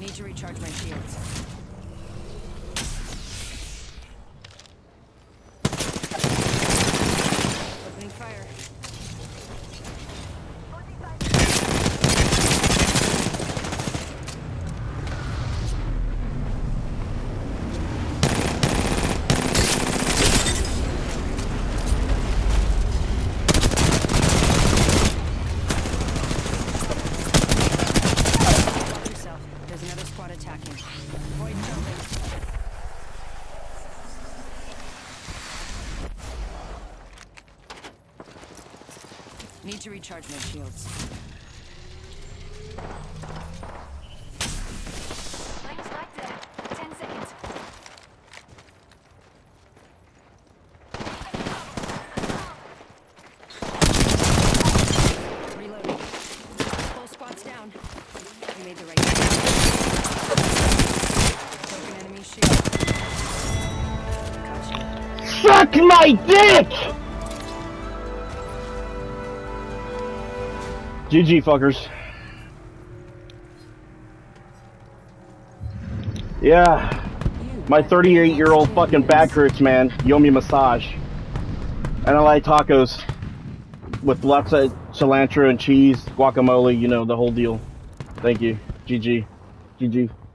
Need to recharge my shields. Opening fire. There's another squad attacking. Avoid jumping. Need to recharge my shields. Lane's right there. 10 seconds. Reloading. Full squad's down. You made the right choice. Broken enemy shield. Gotcha. Suck my dick! GG, fuckers. Yeah. My 38-year-old fucking back hurts, man. You owe me a massage. And I like tacos. With lots of cilantro and cheese, guacamole, you know, the whole deal. Thank you. GG. GG.